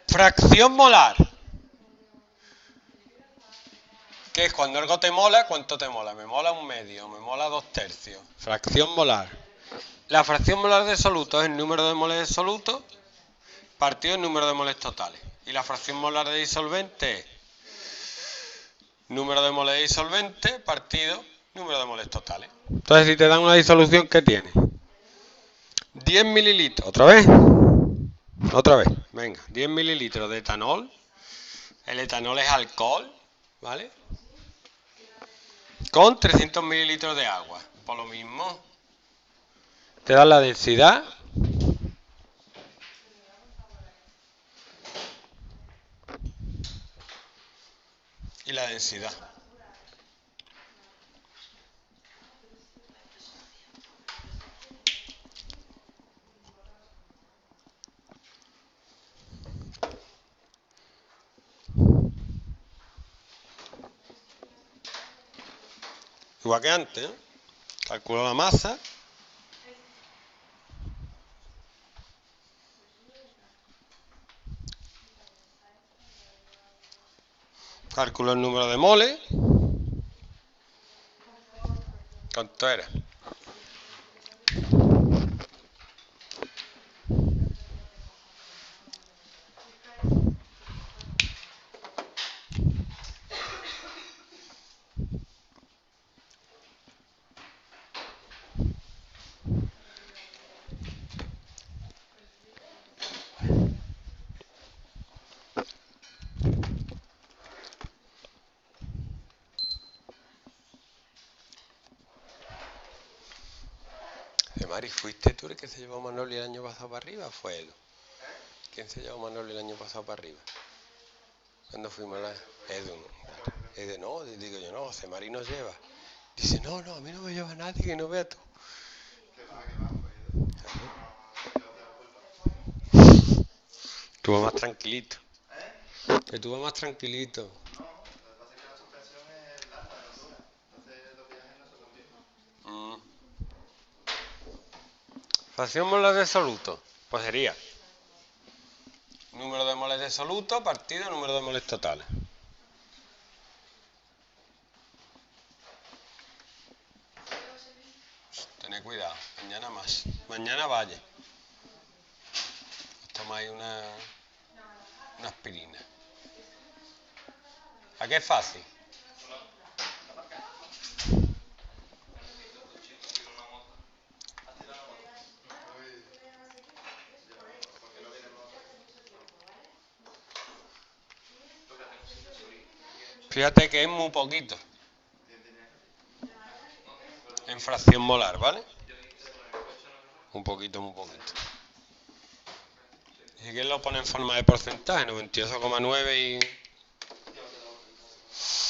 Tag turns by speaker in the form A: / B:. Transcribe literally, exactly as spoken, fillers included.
A: Fracción molar. ¿Qué es? Cuando algo te mola, ¿cuánto te mola? Me mola un medio, me mola dos tercios. Fracción molar. La fracción molar de soluto es el número de moles absolutos partido el número de moles totales. Y la fracción molar de disolvente es número de moles de disolvente partido número de moles totales. Entonces, si te dan una disolución, ¿qué tiene? diez mililitros. ¿Otra vez? Otra vez. Venga, diez mililitros de etanol. El etanol es alcohol, ¿vale? Con trescientos mililitros de agua. Por lo mismo, te da la densidad y la densidad. Igual que antes, ¿eh? Calculo la masa. Calculo el número de moles. ¿Cuánto era? De Mari, ¿fuiste tú el que se llevó a Manoli el año pasado para arriba o fue él? ¿Quién se llevó a Manoli el año pasado para arriba? Cuando fuimos a la... Edu, ¿no? Edu, no, digo yo, no, José Mari nos lleva. Dice, no, no, a mí no me lleva nadie, que no vea tú. Estuvo más tranquilito. Que estuvo más tranquilito. Mm. Fracción molar de soluto. Pues sería número de moles de soluto partido número de moles totales. Tened cuidado, mañana más. Mañana vaya. Os tomáis una, una aspirina. ¿A qué es fácil? Fíjate que es muy poquito. En fracción molar, ¿vale? Un poquito, muy poquito. ¿Y quién lo pone en forma de porcentaje? noventa y ocho coma nueve y...